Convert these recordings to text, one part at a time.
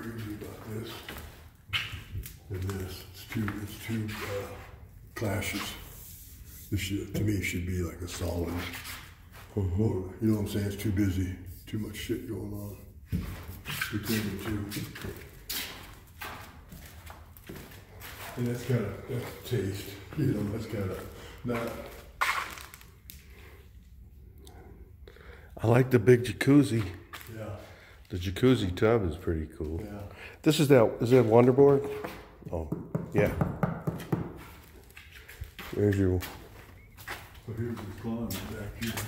crazy about this and this. It's two clashes. This should, to me, should be like a solid. Or, you know what I'm saying? It's too busy. Too much shit going on between the two. And that's taste. You know, that's kind of not. I like the big jacuzzi. Yeah. The jacuzzi tub is pretty cool. Yeah. This is is that Wonderboard? Oh, yeah. There's your. So here's the closet back here.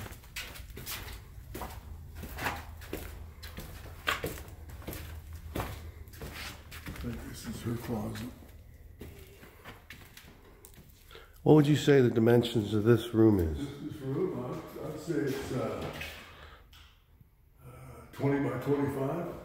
I think this is her closet. What would you say the dimensions of this room is? This room, I'd say it's 20 by 25.